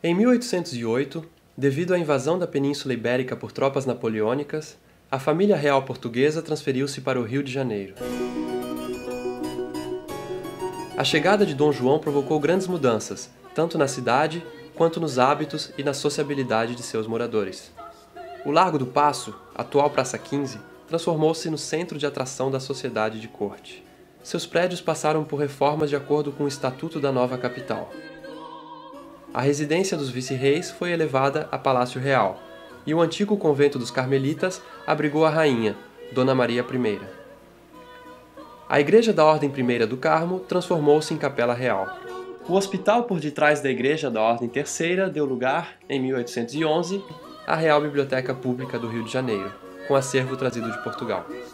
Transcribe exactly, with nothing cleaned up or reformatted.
Em mil oitocentos e oito, devido à invasão da Península Ibérica por tropas napoleônicas, a família real portuguesa transferiu-se para o Rio de Janeiro. A chegada de Dom João provocou grandes mudanças, tanto na cidade quanto nos hábitos e na sociabilidade de seus moradores. O Largo do Paço, atual Praça quinze, transformou-se no centro de atração da sociedade de corte. Seus prédios passaram por reformas de acordo com o Estatuto da nova capital. A residência dos vice-reis foi elevada a Palácio Real, e o antigo convento dos Carmelitas abrigou a rainha, Dona Maria I. A Igreja da Ordem Primeira do Carmo transformou-se em Capela Real. O hospital por detrás da Igreja da Ordem Terceira deu lugar, em mil oitocentos e onze, à Real Biblioteca Pública do Rio de Janeiro, com acervo trazido de Portugal.